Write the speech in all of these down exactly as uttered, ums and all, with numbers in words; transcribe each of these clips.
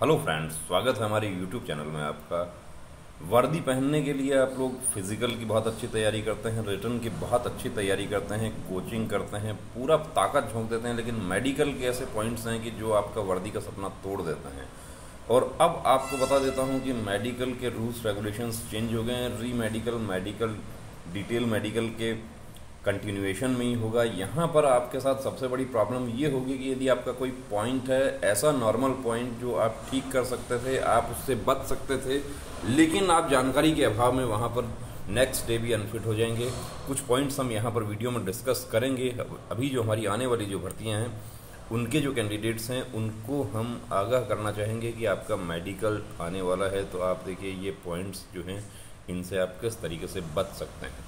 Hello friends, स्वागत है हमारे यूट्यूब चैनल में आपका। वर्दी पहनने के लिए आप लोग फिजिकल की बहुत अच्छी तैयारी करते हैं, रिटर्न की बहुत अच्छी तैयारी करते हैं, कोचिंग करते हैं, पूरा ताकत झोंक देते हैं, लेकिन मेडिकल के ऐसे पॉइंट्स हैं कि जो आपका वर्दी का सपना तोड़ देते हैं। और अब आपको बता देता हूं कि मेडिकल के रूल्स रेगुलेशंस चेंज हो गए हैं। Re medical medical detail medical के कंटिन्यूएशन में ही होगा। यहाँ पर आपके साथ सबसे बड़ी प्रॉब्लम ये होगी कि यदि आपका कोई पॉइंट है, ऐसा नॉर्मल पॉइंट जो आप ठीक कर सकते थे, आप उससे बच सकते थे, लेकिन आप जानकारी के अभाव में वहाँ पर नेक्स्ट डे भी अनफिट हो जाएंगे। कुछ पॉइंट्स हम यहाँ पर वीडियो में डिस्कस करेंगे। अभी जो हमारी आने वाली जो भर्तियाँ हैं, उनके जो कैंडिडेट्स हैं, उनको हम आगाह करना चाहेंगे कि आपका मेडिकल आने वाला है, तो आप देखिए ये पॉइंट्स जो हैं, इनसे आप किस तरीके से बच सकते हैं।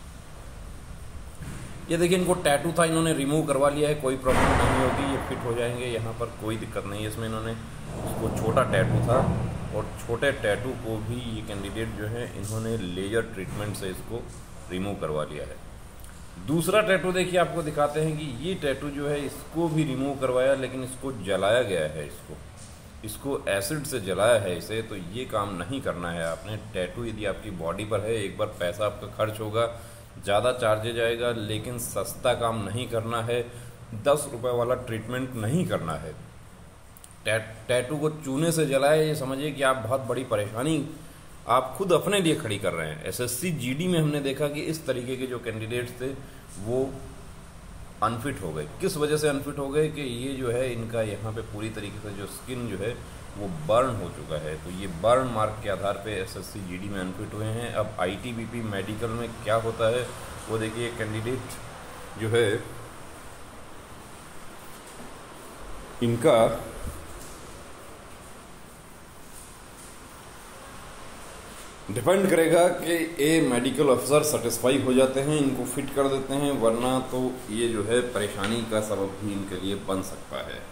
ये देखिए, इनको टैटू था, इन्होंने रिमूव करवा लिया है, कोई प्रॉब्लम नहीं होगी, ये फिट हो जाएंगे, यहाँ पर कोई दिक्कत नहीं है। इसमें इन्होंने उसको छोटा टैटू था और छोटे टैटू को भी ये कैंडिडेट जो है, इन्होंने लेजर ट्रीटमेंट से इसको रिमूव करवा लिया है। दूसरा टैटू देखिए, आपको दिखाते हैं कि ये टैटू जो है, इसको भी रिमूव करवाया, लेकिन इसको जलाया गया है, इसको इसको एसिड से जलाया है इसे। तो ये काम नहीं करना है आपने। टैटू यदि आपकी बॉडी पर है, एक बार पैसा आपका खर्च होगा, ज़्यादा चार्जेज आएगा, लेकिन सस्ता काम नहीं करना है, दस रुपए वाला ट्रीटमेंट नहीं करना है। टै, टैटू को चूने से जलाए, ये समझिए कि आप बहुत बड़ी परेशानी आप खुद अपने लिए खड़ी कर रहे हैं। एसएससी जीडी में हमने देखा कि इस तरीके के जो कैंडिडेट्स थे वो अनफिट हो गए। किस वजह से अनफिट हो गए कि ये जो है, इनका यहाँ पे पूरी तरीके से जो स्किन जो है वो बर्न हो चुका है। तो ये बर्न मार्क के आधार पे एसएससी जीडी में अनफिट हुए हैं। अब आईटीबीपी मेडिकल में क्या होता है वो देखिए। कैंडिडेट जो है, इनका डिपेंड करेगा कि ए मेडिकल ऑफिसर सेटिस्फाई हो जाते हैं, इनको फिट कर देते हैं, वरना तो ये जो है परेशानी का सबब भी इनके लिए बन सकता है।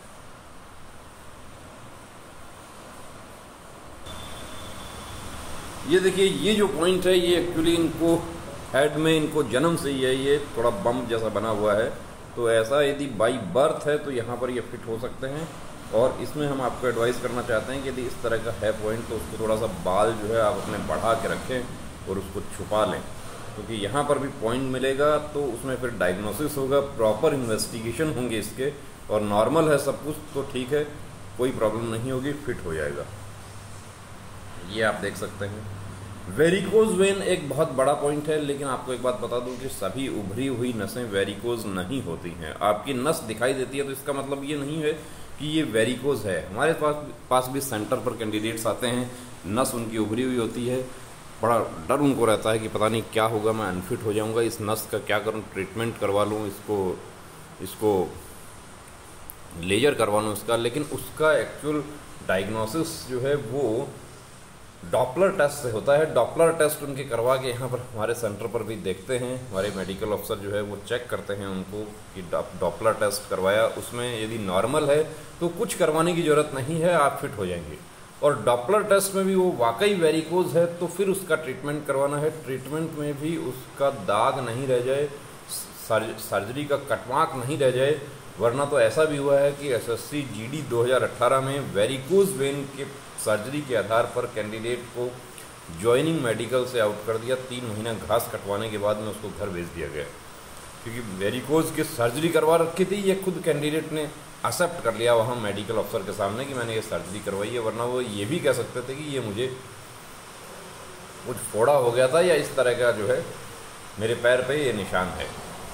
ये देखिए, ये जो पॉइंट है, ये एक्चुअली इनको हेड में, इनको जन्म से ही है, ये थोड़ा बम जैसा बना हुआ है। तो ऐसा यदि बाई बर्थ है तो यहाँ पर ये फिट हो सकते हैं। और इसमें हम आपको एडवाइस करना चाहते हैं कि यदि इस तरह का है पॉइंट, तो उसको थोड़ा सा बाल जो है आप अपने बढ़ा के रखें और उसको छुपा लें, क्योंकि तो यहाँ पर भी पॉइंट मिलेगा तो उसमें फिर डायग्नोसिस होगा, प्रॉपर इन्वेस्टिगेशन होंगे इसके। और नॉर्मल है सब कुछ तो ठीक है, कोई प्रॉब्लम नहीं होगी, फिट हो जाएगा। ये आप देख सकते हैं। वेरिकोज वेन एक बहुत बड़ा पॉइंट है, लेकिन आपको एक बात बता दूं कि सभी उभरी हुई नसें वेरिकोज नहीं होती हैं। आपकी नस दिखाई देती है तो इसका मतलब ये नहीं है कि ये वेरिकोज है। हमारे पास पास भी सेंटर पर कैंडिडेट्स आते हैं, नस उनकी उभरी हुई होती है, बड़ा डर उनको रहता है कि पता नहीं क्या होगा, मैं अनफिट हो जाऊंगा, इस नस का क्या करूं, ट्रीटमेंट करवा लूं, इसको इसको लेजर करवा लूं इसका। लेकिन उसका एक्चुअल डायग्नोसिस जो है वो डॉपलर टेस्ट से होता है। डॉपलर टेस्ट उनके करवा के यहाँ पर हमारे सेंटर पर भी देखते हैं, हमारे मेडिकल अफसर जो है वो चेक करते हैं उनको कि डॉपलर टेस्ट करवाया, उसमें यदि नॉर्मल है तो कुछ करवाने की ज़रूरत नहीं है, आप फिट हो जाएंगे। और डॉपलर टेस्ट में भी वो वाकई वेरिकोज है तो फिर उसका ट्रीटमेंट करवाना है। ट्रीटमेंट में भी उसका दाग नहीं रह जाए, सर्जरी का कटवाक नहीं रह जाए, वरना तो ऐसा भी हुआ है कि एसएससी जीडी दो हज़ार अठारह में वेरिकोज वेन के सर्जरी के आधार पर कैंडिडेट को ज्वाइनिंग मेडिकल से आउट कर दिया। तीन महीना घास कटवाने के बाद में उसको घर भेज दिया गया, क्योंकि वेरिकोज की सर्जरी करवा रखी थी। ये खुद कैंडिडेट ने एक्सेप्ट कर लिया वहाँ मेडिकल अफसर के सामने कि मैंने ये सर्जरी करवाई है, वरना वो ये भी कह सकते थे कि ये मुझे कुछ फोड़ा हो गया था या इस तरह का जो है मेरे पैर पे ये निशान है।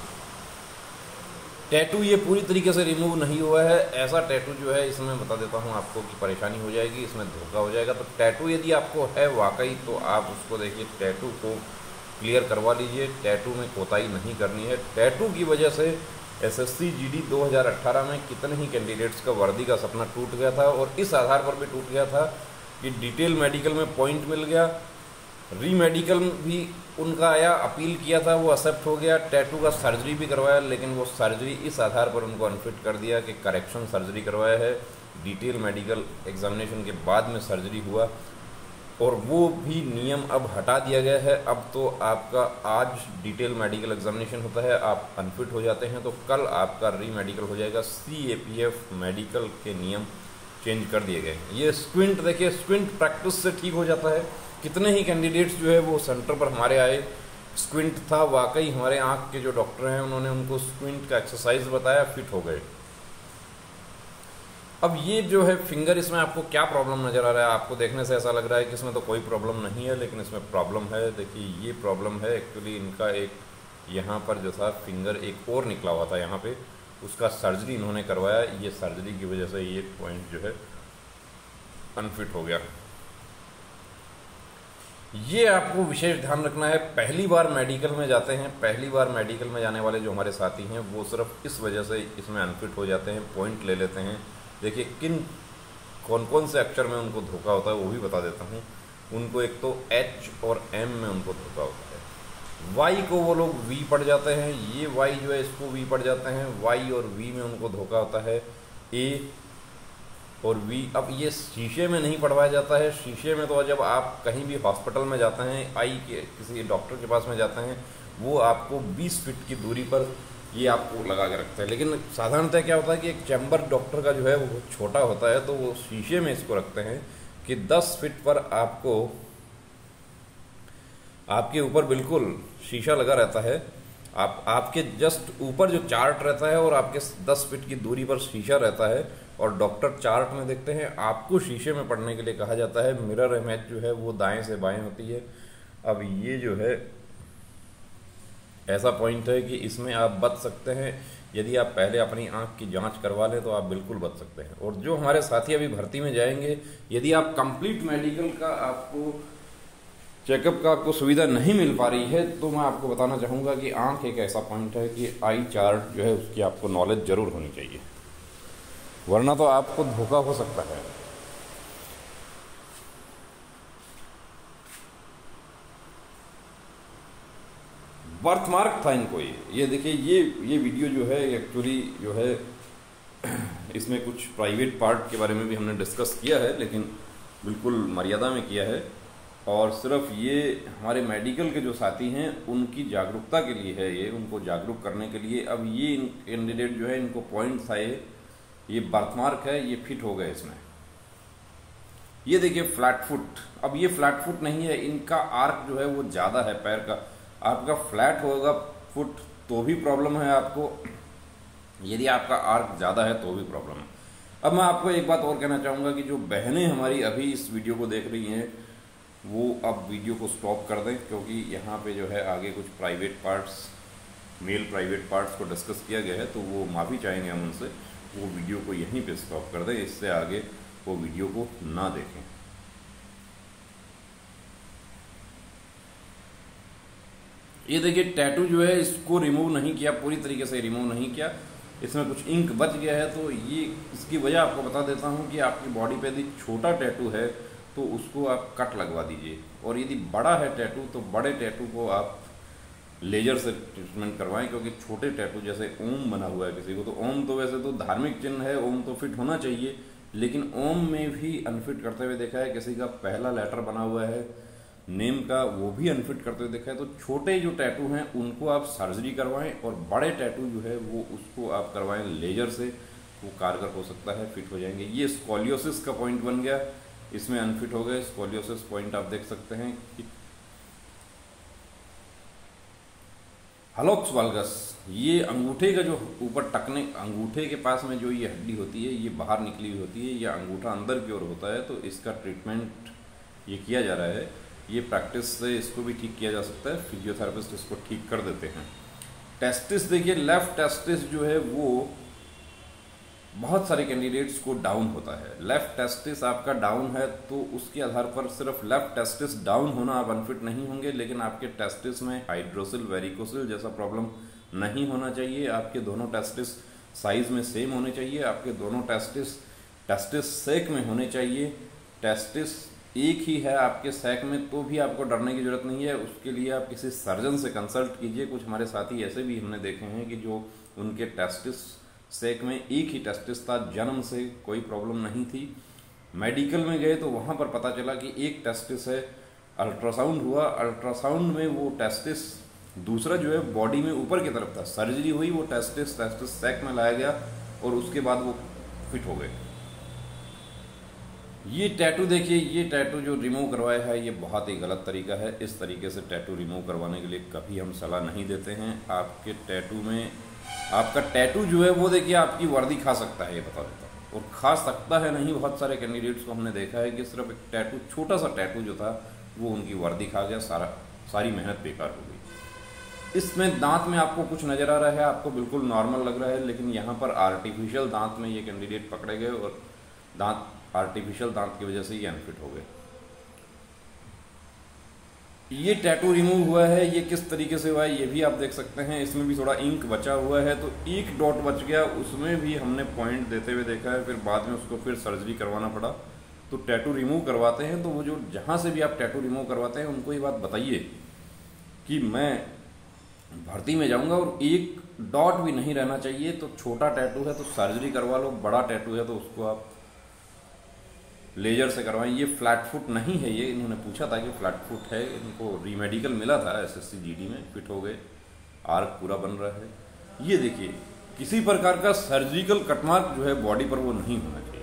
टैटू ये पूरी तरीके से रिमूव नहीं हुआ है। ऐसा टैटू जो है, इसमें बता देता हूँ आपको कि परेशानी हो जाएगी, इसमें धोखा हो जाएगा। तो टैटू यदि आपको है वाकई, तो आप उसको देखिए, टैटू को क्लियर करवा लीजिए। टैटू में कोताही नहीं करनी है। टैटू की वजह से एसएससी जीडी दो हज़ार अठारह में कितने ही कैंडिडेट्स का वर्दी का सपना टूट गया था, और इस आधार पर भी टूट गया था कि डिटेल मेडिकल में पॉइंट मिल गया, री मेडिकल भी उनका आया, अपील किया था, वो एक्सेप्ट हो गया, टैटू का सर्जरी भी करवाया, लेकिन वो सर्जरी इस आधार पर उनको अनफिट कर दिया कि करेक्शन सर्जरी करवाया है। डिटेल मेडिकल एग्जामिनेशन के बाद में सर्जरी हुआ, और वो भी नियम अब हटा दिया गया है। अब तो आपका आज डिटेल मेडिकल एग्जामिनेशन होता है, आप अनफिट हो जाते हैं तो कल आपका री मेडिकल हो जाएगा। C A P F medical के नियम चेंज कर दिए गए। ये स्क्विंट देखिए, स्क्विंट प्रैक्टिस से ठीक हो जाता है। कितने ही कैंडिडेट्स जो है वो सेंटर पर हमारे आए, स्क्विंट था, वाकई हमारे आँख के जो डॉक्टर हैं उन्होंने उनको स्क्विंट का एक्सरसाइज बताया, फिट हो गए। अब ये जो है फिंगर, इसमें आपको क्या प्रॉब्लम नज़र आ रहा है? आपको देखने से ऐसा लग रहा है कि इसमें तो कोई प्रॉब्लम नहीं है, लेकिन इसमें प्रॉब्लम है। देखिए ये प्रॉब्लम है एक्चुअली, इनका एक यहाँ पर जो था फिंगर एक और निकला हुआ था यहाँ पे, उसका सर्जरी इन्होंने करवाया। ये सर्जरी की वजह से ये पॉइंट जो है अनफिट हो गया। ये आपको विशेष ध्यान रखना है। पहली बार मेडिकल में जाते हैं, पहली बार मेडिकल में जाने वाले जो हमारे साथी हैं वो सिर्फ इस वजह से इसमें अनफिट हो जाते हैं, पॉइंट ले लेते हैं। देखिए किन कौन कौन से अक्षर में उनको धोखा होता है वो भी बता देता हूँ। उनको एक तो एच और एम में उनको धोखा होता है। वाई को वो लोग वी पढ़ जाते हैं, ये वाई जो है इसको वी पढ़ जाते हैं। वाई और वी में उनको धोखा होता है, ए और वी। अब ये शीशे में नहीं पढ़वाया जाता है। शीशे में तो जब आप कहीं भी हॉस्पिटल में जाते हैं, आई के किसी डॉक्टर के पास में जाते हैं, वो आपको बीस फीट की दूरी पर ये आपको लगा के रखते हैं। लेकिन साधारणतः क्या होता है कि एक चैम्बर डॉक्टर का जो है वो छोटा होता है, तो वो शीशे में इसको रखते हैं कि दस फीट पर आपको, आपके ऊपर बिल्कुल शीशा लगा रहता है। आप आपके जस्ट ऊपर जो चार्ट रहता है और आपके दस फीट की दूरी पर शीशा रहता है, और डॉक्टर चार्ट में देखते हैं। आपको शीशे में पढ़ने के लिए कहा जाता है। मिरर इमेज जो है वो दाएं से बाएं होती है। अब ये जो है ऐसा पॉइंट है कि इसमें आप बच सकते हैं। यदि आप पहले अपनी आंख की जांच करवा लें तो आप बिल्कुल बच सकते हैं। और जो हमारे साथी अभी भर्ती में जाएंगे, यदि आप कंप्लीट मेडिकल का आपको चेकअप का आपको सुविधा नहीं मिल पा रही है, तो मैं आपको बताना चाहूँगा कि आंख एक ऐसा पॉइंट है कि आई चार्ट जो है उसकी आपको नॉलेज ज़रूर होनी चाहिए, वरना तो आपको धोखा हो सकता है। बर्थमार्क था इनको। ये ये देखिए, ये ये वीडियो जो है एक्चुअली जो है इसमें कुछ प्राइवेट पार्ट के बारे में भी हमने डिस्कस किया है, लेकिन बिल्कुल मर्यादा में किया है। और सिर्फ ये हमारे मेडिकल के जो साथी हैं उनकी जागरूकता के लिए है, ये उनको जागरूक करने के लिए। अब ये कैंडिडेट जो है, इनको पॉइंट्स आए, ये बर्थमार्क है, ये फिट हो गए इसमें। ये देखिए फ्लैट फुट। अब ये फ्लैट फुट नहीं है, इनका आर्क जो है वो ज़्यादा है पैर का। आपका फ्लैट होगा फुट तो भी प्रॉब्लम है आपको, यदि आपका आर्क ज़्यादा है तो भी प्रॉब्लम है। अब मैं आपको एक बात और कहना चाहूँगा कि जो बहनें हमारी अभी इस वीडियो को देख रही हैं, वो अब वीडियो को स्टॉप कर दें, क्योंकि यहाँ पे जो है आगे कुछ private parts, male private parts को डिस्कस किया गया है, तो वो माफ़ी चाहेंगे हम उनसे। वो वीडियो को यहीं पे स्टॉप कर दें, इससे आगे वो वीडियो को ना देखें। ये देखिए टैटू जो है इसको रिमूव नहीं किया, पूरी तरीके से रिमूव नहीं किया, इसमें कुछ इंक बच गया है। तो ये इसकी वजह आपको बता देता हूँ कि आपकी बॉडी पे यदि छोटा टैटू है तो उसको आप कट लगवा दीजिए, और यदि बड़ा है टैटू तो बड़े टैटू को आप लेजर से ट्रीटमेंट करवाएं। क्योंकि छोटे टैटू जैसे ओम बना हुआ है किसी को, तो ओम तो वैसे तो धार्मिक चिन्ह है, ओम तो फिट होना चाहिए, लेकिन ओम में भी अनफिट करते हुए देखा है। किसी का पहला लेटर बना हुआ है नेम का, वो भी अनफिट करते हुए देखा है। तो छोटे जो टैटू हैं उनको आप सर्जरी करवाएं, और बड़े टैटू जो है वो उसको आप करवाएं लेजर से, वो कारगर हो सकता है, फिट हो जाएंगे। ये स्कोलियोसिस का पॉइंट बन गया, इसमें अनफिट हो गए। स्कोलियोसिस पॉइंट आप देख सकते हैं कि हलोक्स वाल्गस, ये अंगूठे का जो ऊपर टकने, अंगूठे के पास में जो ये हड्डी होती है ये बाहर निकली हुई होती है, ये अंगूठा अंदर की ओर होता है। तो इसका ट्रीटमेंट ये किया जा रहा है। ये प्रैक्टिस से इसको भी ठीक किया जा सकता है, फिजियोथेरेपिस्ट इसको ठीक कर देते हैं। टेस्टिस देखिए, लेफ्ट टेस्टिस जो है वो बहुत सारे कैंडिडेट्स को डाउन होता है। लेफ्ट टेस्टिस आपका डाउन है तो उसके आधार पर सिर्फ लेफ्ट टेस्टिस डाउन होना आप अनफिट नहीं होंगे, लेकिन आपके टेस्टिस में हाइड्रोसिल वेरिकोसिल जैसा प्रॉब्लम नहीं होना चाहिए। आपके दोनों टेस्टिस साइज में सेम होने चाहिए, आपके दोनों टेस्टिस टेस्टिस सेक में होने चाहिए। टेस्टिस एक ही है आपके सैक में तो भी आपको डरने की जरूरत नहीं है। उसके लिए आप किसी सर्जन से कंसल्ट कीजिए। कुछ हमारे साथी ऐसे भी हमने देखे हैं कि जो उनके टेस्टिस सैक में एक ही टेस्टिस था, जन्म से कोई प्रॉब्लम नहीं थी। मेडिकल में गए तो वहाँ पर पता चला कि एक टेस्टिस है, अल्ट्रासाउंड हुआ, अल्ट्रासाउंड में वो टेस्टिस दूसरा जो है बॉडी में ऊपर की तरफ था। सर्जरी हुई, वो टेस्टिस टेस्टिस सैक में लाया गया और उसके बाद वो फिट हो गए। ये टैटू देखिए, ये टैटू जो रिमूव करवाया है ये बहुत ही गलत तरीका है। इस तरीके से टैटू रिमूव करवाने के लिए कभी हम सलाह नहीं देते हैं। आपके टैटू में, आपका टैटू जो है वो देखिए आपकी वर्दी खा सकता है, ये बता देता हूँ। और खा सकता है नहीं, बहुत सारे कैंडिडेट्स को हमने देखा है कि सिर्फ एक टैटू, छोटा सा टैटू जो था वो उनकी वर्दी खा गया, सारा सारी मेहनत बेकार हो गई। इसमें दांत में आपको कुछ नज़र आ रहा है, आपको बिल्कुल नॉर्मल लग रहा है, लेकिन यहाँ पर आर्टिफिशियल दांत में ये कैंडिडेट पकड़े गए और दांत, आर्टिफिशियल दांत की वजह से ये अनफिट हो गए। ये टैटू रिमूव हुआ है, ये किस तरीके से हुआ है ये भी आप देख सकते हैं। इसमें भी थोड़ा इंक बचा हुआ है, तो एक डॉट बच गया, उसमें भी हमने पॉइंट देते हुए देखा है, फिर बाद में उसको फिर सर्जरी करवाना पड़ा। तो टैटू रिमूव करवाते हैं तो वो जो जहाँ से भी आप टैटू रिमूव करवाते हैं उनको ये बात बताइए कि मैं भर्ती में जाऊंगा और एक डॉट भी नहीं रहना चाहिए। तो छोटा टैटू है तो सर्जरी करवा लो, बड़ा टैटू है तो उसको आप लेजर से करवाएं। ये फ्लैट फुट नहीं है, ये इन्होंने पूछा था कि फ्लैट फुट है, इनको रीमेडिकल मिला था एसएससी जीडी में, फिट हो गए, आर्क पूरा बन रहा है। ये देखिए, किसी प्रकार का सर्जिकल कटमार्क जो है बॉडी पर वो नहीं होना चाहिए।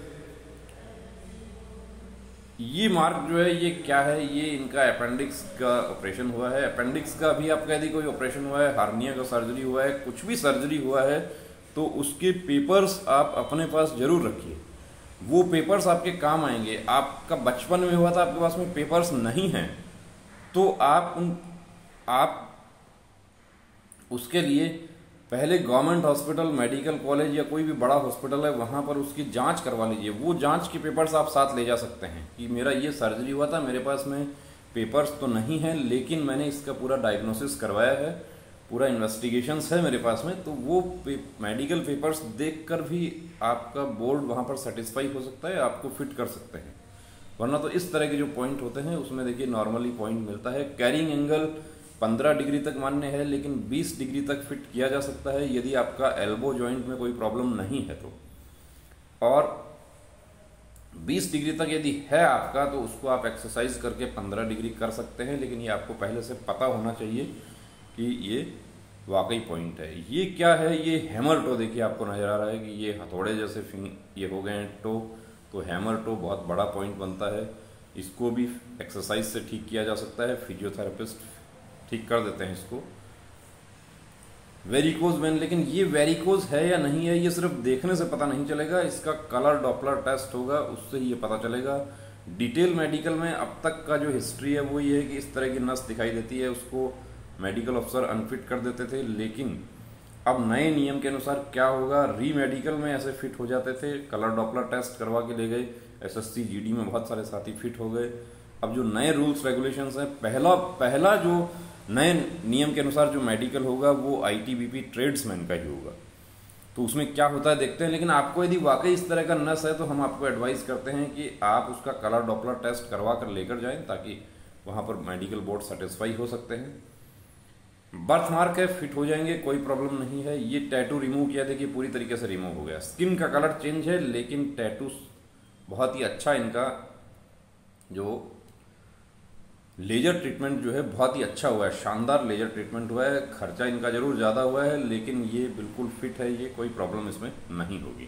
ये मार्क जो है ये क्या है, ये इनका अपेंडिक्स का ऑपरेशन हुआ है। अपेंडिक्स का भी आप कह दी कोई ऑपरेशन हुआ है, हार्निया का सर्जरी हुआ है, कुछ भी सर्जरी हुआ है तो उसके पेपर्स आप अपने पास जरूर रखिए, वो पेपर्स आपके काम आएंगे। आपका बचपन में हुआ था, आपके पास में पेपर्स नहीं हैं तो आप उन आप उसके लिए पहले गवर्नमेंट हॉस्पिटल, मेडिकल कॉलेज या कोई भी बड़ा हॉस्पिटल है वहाँ पर उसकी जांच करवा लीजिए। वो जांच के पेपर्स आप साथ ले जा सकते हैं कि मेरा ये सर्जरी हुआ था, मेरे पास में पेपर्स तो नहीं है लेकिन मैंने इसका पूरा डायग्नोसिस करवाया है, पूरा इन्वेस्टिगेशंस है मेरे पास में। तो वो पे, मेडिकल पेपर्स देखकर भी आपका बोर्ड वहाँ पर सेटिस्फाई हो सकता है, आपको फिट कर सकते हैं। वरना तो इस तरह के जो पॉइंट होते हैं उसमें देखिए नॉर्मली पॉइंट मिलता है। कैरिंग एंगल पंद्रह डिग्री तक मान्य है, लेकिन बीस डिग्री तक फिट किया जा सकता है यदि आपका एल्बो जॉइंट में कोई प्रॉब्लम नहीं है तो। और बीस डिग्री तक यदि है आपका तो उसको आप एक्सरसाइज करके पंद्रह डिग्री कर सकते हैं, लेकिन ये आपको पहले से पता होना चाहिए कि ये वाकई पॉइंट है। ये क्या है, ये हैमर टो देखिए आपको नजर आ रहा है कि ये हथौड़े जैसे फिंग ये हो गए हैं टो, तो हैमर टो बहुत बड़ा पॉइंट बनता है। इसको भी एक्सरसाइज से ठीक किया जा सकता है, फिजियोथेरेपिस्ट ठीक कर देते हैं इसको। वेरिकोज वेन, लेकिन ये वेरिकोज है या नहीं है ये सिर्फ देखने से पता नहीं चलेगा, इसका कलर डॉपलर टेस्ट होगा, उससे ही ये पता चलेगा। डिटेल मेडिकल में अब तक का जो हिस्ट्री है वो ये है कि इस तरह की नस दिखाई देती है, उसको मेडिकल अफसर अनफिट कर देते थे, लेकिन अब नए नियम के अनुसार क्या होगा, री मेडिकल में ऐसे फिट हो जाते थे, कलर डॉपलर टेस्ट करवा के ले गए, एसएससी जीडी में बहुत सारे साथी फिट हो गए। अब जो नए रूल्स रेगुलेशंस हैं, पहला पहला जो नए नियम के अनुसार जो मेडिकल होगा वो आईटीबीपी ट्रेड्समैन का ही होगा, तो उसमें क्या होता है देखते हैं। लेकिन आपको यदि वाकई इस तरह का नस है तो हम आपको एडवाइस करते हैं कि आप उसका कलर डॉपलर टेस्ट करवा कर लेकर जाएं, ताकि वहां पर मेडिकल बोर्ड सेटिस्फाई हो सकते हैं। बर्थ मार्क है, फिट हो जाएंगे, कोई प्रॉब्लम नहीं है। ये टैटू रिमूव किया, देखिए पूरी तरीके से रिमूव हो गया। स्किन का कलर चेंज है, लेकिन टैटू बहुत ही अच्छा, इनका जो लेजर ट्रीटमेंट जो है बहुत ही अच्छा हुआ है, शानदार लेजर ट्रीटमेंट हुआ है। खर्चा इनका जरूर ज़्यादा हुआ है, लेकिन ये बिल्कुल फिट है, ये कोई प्रॉब्लम इसमें नहीं होगी।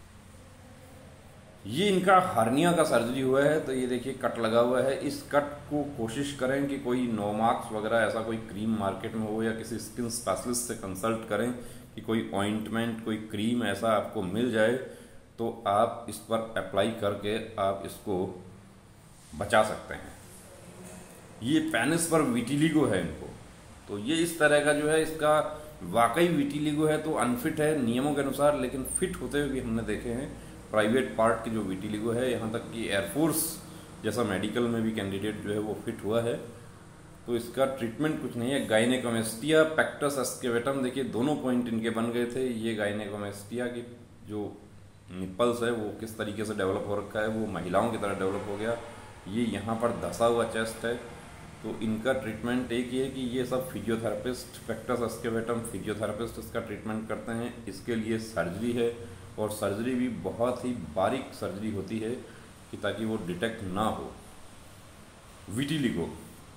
ये इनका हार्निया का सर्जरी हुआ है, तो ये देखिए कट लगा हुआ है। इस कट को कोशिश करें कि कोई नोमार्क्स वगैरह ऐसा कोई क्रीम मार्केट में हो, या किसी स्किन स्पेशलिस्ट से कंसल्ट करें कि कोई ऑइंटमेंट, कोई क्रीम ऐसा आपको मिल जाए तो आप इस पर अप्लाई करके आप इसको बचा सकते हैं। ये पेनिस पर विटिलिगो है इनको, तो ये इस तरह का जो है, इसका वाकई विटिलिगो है तो अनफिट है नियमों के अनुसार, लेकिन फिट होते हुए भी हमने देखे हैं प्राइवेट पार्ट की जो विटिलिगो है, यहाँ तक कि एयरफोर्स जैसा मेडिकल में भी कैंडिडेट जो है वो फिट हुआ है। तो इसका ट्रीटमेंट कुछ नहीं है। गायनेकोमेस्टिया, पेक्टस एस्केवेटम, देखिए दोनों पॉइंट इनके बन गए थे। ये गायनेकोमेस्टिया की जो निपल्स है वो किस तरीके से डेवलप हो रखा है, वो महिलाओं की तरह डेवलप हो गया। ये यहाँ पर धसा हुआ चेस्ट है, तो इनका ट्रीटमेंट एक ही है कि ये सब फिजियोथेरेपिस्ट, पेक्टस एस्केवेटम फिजियोथेरेपिस्ट इसका ट्रीटमेंट करते हैं। इसके लिए सर्जरी है, और सर्जरी भी बहुत ही बारीक सर्जरी होती है कि ताकि वो डिटेक्ट ना हो। विटिलिगो,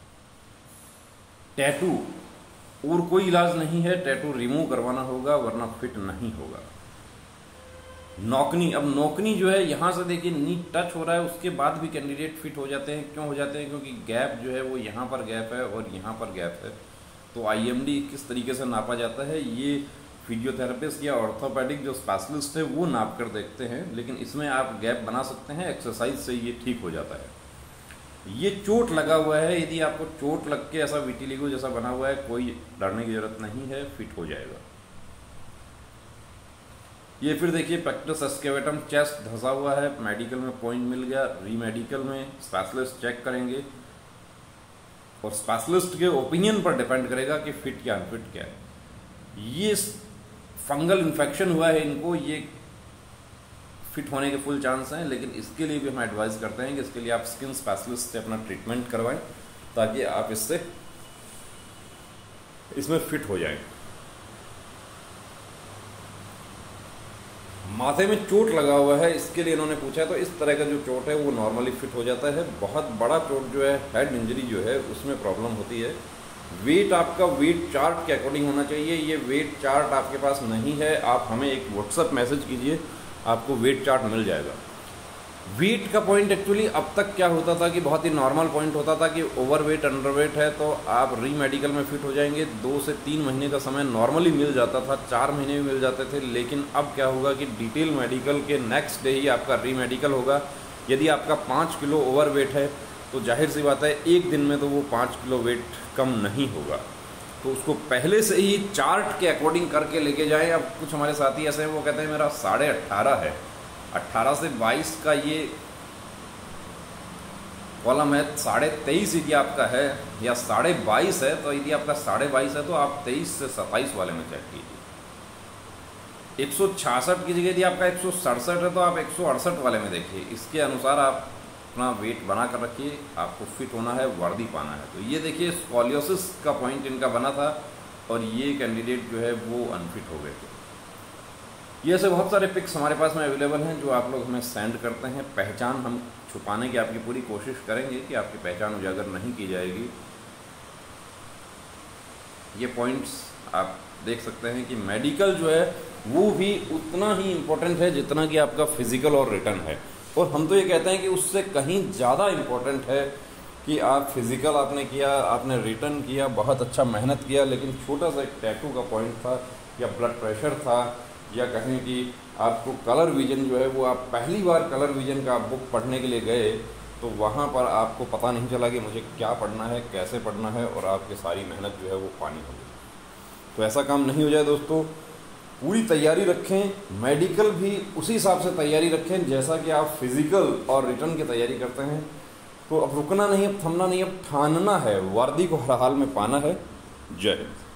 टैटू और कोई इलाज नहीं है, टैटू रिमूव करवाना होगा वरना फिट नहीं होगा। नौकनी, अब नौकनी जो है यहाँ से देखिए नी टच हो रहा है, उसके बाद भी कैंडिडेट फिट हो जाते हैं। क्यों हो जाते हैं? क्योंकि गैप जो है वो यहाँ पर गैप है और यहाँ पर गैप है। तो आईएमडी किस तरीके से नापा जाता है, ये फिजियोथेरेपिस्ट या ऑर्थोपेडिक जो स्पेशलिस्ट है वो नाप कर देखते हैं, लेकिन इसमें आप गैप बना सकते हैं, एक्सरसाइज से ये ठीक हो जाता है। ये चोट लगा हुआ है, यदि आपको चोट लग के ऐसा विटिलिगो जैसा बना हुआ है, कोई डरने की जरूरत नहीं है, फिट हो जाएगा। ये फिर देखिए पेक्टस एस्केवेटम, चेस्ट धंसा हुआ है, मेडिकल में पॉइंट मिल गया, री मेडिकल में स्पेशलिस्ट चेक करेंगे और स्पेशलिस्ट के ओपिनियन पर डिपेंड करेगा कि फिट या अनफिट क्या है। ये फंगल इन्फेक्शन हुआ है इनको, ये फिट होने के फुल चांस हैं, लेकिन इसके लिए भी हम एडवाइस करते हैं कि इसके लिए आप स्किन स्पेशलिस्ट से अपना ट्रीटमेंट करवाएं ताकि आप इससे इसमें फिट हो जाएं। माथे में चोट लगा हुआ है, इसके लिए इन्होंने पूछा है, तो इस तरह का जो चोट है वो नॉर्मली फिट हो जाता है। बहुत बड़ा चोट जो है, हेड इंजरी जो है, उसमें प्रॉब्लम होती है। वेट आपका वेट चार्ट के अकॉर्डिंग होना चाहिए। ये वेट चार्ट आपके पास नहीं है, आप हमें एक व्हाट्सएप मैसेज कीजिए, आपको वेट चार्ट मिल जाएगा। वेट का पॉइंट एक्चुअली अब तक क्या होता था कि बहुत ही नॉर्मल पॉइंट होता था कि ओवर वेट अंडर वेट है तो आप री मेडिकल में फिट हो जाएंगे। दो से तीन महीने का समय नॉर्मली मिल जाता था, चार महीने भी मिल जाते थे। लेकिन अब क्या होगा कि डिटेल मेडिकल के नेक्स्ट डे ही आपका री मेडिकल होगा। यदि आपका पाँच किलो ओवर वेट है तो जाहिर सी बात है एक दिन में तो वो पाँच किलो वेट कम नहीं होगा, तो उसको पहले से ही चार्ट के अकॉर्डिंग करके लेके जाएं। अब कुछ हमारे साथी ऐसे हैं वो कहते हैं मेरा साढ़े अट्ठारह है, अट्ठारह से बाईस का ये कॉलम है, साढ़े तेईस यदि आपका है या साढ़े बाईस है, तो यदि आपका साढ़े बाईस है तो आप तेईस से सत्ताईस वाले में चेक कीजिए। एक सौ छियासठ की जगह यदि आपका एक सौ सड़सठ है तो आप एक सौ अड़सठ वाले में देखिए। इसके अनुसार आप अपना वेट बना कर रखिए, आपको फिट होना है, वर्दी पाना है। तो ये देखिए स्कॉलियोसिस का पॉइंट इनका बना था और ये कैंडिडेट जो है वो अनफिट हो गए थे। ये ऐसे बहुत सारे पिक्स हमारे पास में अवेलेबल हैं जो आप लोग हमें सेंड करते हैं। पहचान हम छुपाने की आपकी पूरी कोशिश करेंगे कि आपकी पहचान उजागर नहीं की जाएगी। ये पॉइंट्स आप देख सकते हैं कि मेडिकल जो है वो भी उतना ही इम्पोर्टेंट है जितना कि आपका फिजिकल और रिटर्न है। और हम तो ये कहते हैं कि उससे कहीं ज़्यादा इम्पोर्टेंट है कि आप फिजिकल आपने किया, आपने रिटर्न किया, बहुत अच्छा मेहनत किया, लेकिन छोटा सा एक टैटू का पॉइंट था या ब्लड प्रेशर था या कहें कि आपको कलर विजन जो है वो आप पहली बार कलर विजन का बुक पढ़ने के लिए गए तो वहाँ पर आपको पता नहीं चला कि मुझे क्या पढ़ना है, कैसे पढ़ना है, और आपकी सारी मेहनत जो है वो पानी हो गई। तो ऐसा काम नहीं हो जाए दोस्तों, पूरी तैयारी रखें, मेडिकल भी उसी हिसाब से तैयारी रखें जैसा कि आप फिजिकल और रिटर्न की तैयारी करते हैं। तो अब रुकना नहीं, अब थमना नहीं, अब ठानना है, वर्दी को हर हाल में पाना है। जय हिंद।